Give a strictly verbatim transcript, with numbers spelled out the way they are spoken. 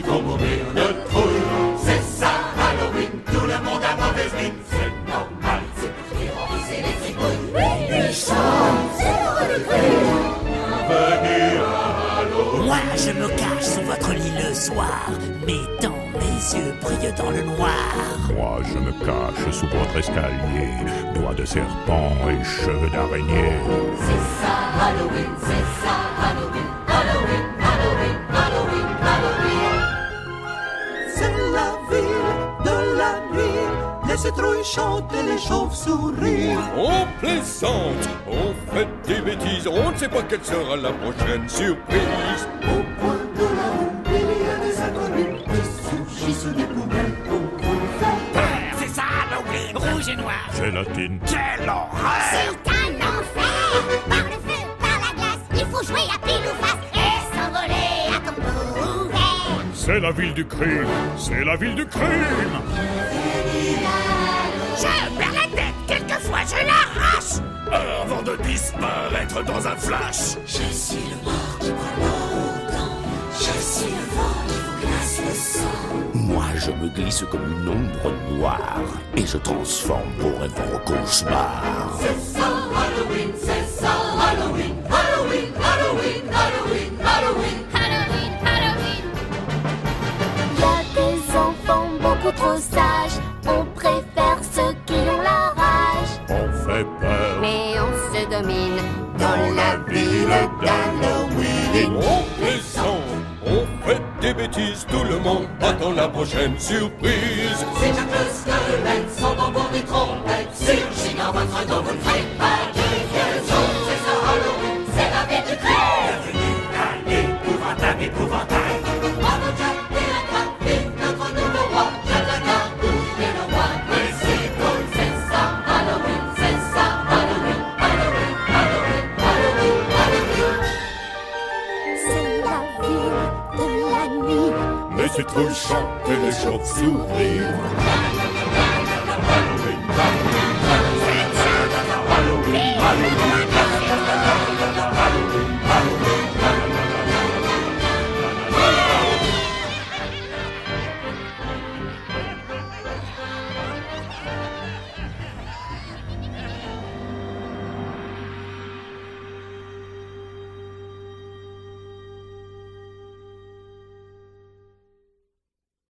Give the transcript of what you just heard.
vont mourir de trouille. C'est ça Halloween, tout le monde a mauvaise mine. C'est normal, c'est pour terroriser les citrouilles. Méchant, c'est l'heure du crime. Bienvenue à Halloween. Moi je me cache sous votre lit le soir, mettant mes yeux brillent dans le noir. Moi je me cache sous votre escalier, doigts de serpent et cheveux d'araignée. C'est ça Halloween, c'est ça Halloween, Halloween, Halloween, Halloween, Halloween. C'est la ville de la nuit, les citrouilles chantent et les chauves-souris. On plaisante, on fait des bêtises, on ne sait pas quelle sera la prochaine surprise. Au coin de la rue, il y a des inconnus qui surgissent des poubelles pour faire. C'est ça Halloween, rouge et noir. Gélatine. Quelle horreur! C'est un enfer. Par le feu, par la glace, il faut jouer à pile ou face et s'envoler à tombeau ouvert. C'est la ville du crime, c'est la ville du crime. Je perds la tête, quelquefois je l'arrache. Avant de disparaître dans un flash. Je suis le mort qui prend longtemps. Je suis le vent qui vous glace le sang. Moi je me glisse comme une ombre noire et je transforme vos rêves en cauchemars. C'est ça Halloween, c'est ça Halloween, Halloween, Halloween, Halloween, Halloween. Halloween, Halloween. Y a des enfants beaucoup trop sages. On préfère ceux qui ont la rage. On fait peur Mais on se domine dans la ville d'Halloween. On plaisante, on fait des bêtises, tout le monde attend la prochaine surprise. C'est Jack le squelette, sans tambour ni trompette. Surgit dans votre dos, vous ne ferez pas de liaison. C'est ça Halloween, c'est la ville du crime. Bienvenue à l'épouvantable épouvantail. Bravo Jack et la trappe, vive notre nouveau roi. Jack la Garbouille est le roi des citrouilles. C'est ça Halloween, c'est ça Halloween, Halloween, Halloween, Halloween, Halloween. C'est la ville de la nuit. Les citrouilles chantent et les chauves-souris. Halloween, Halloween, Halloween, Halloween, Halloween, Halloween, Halloween.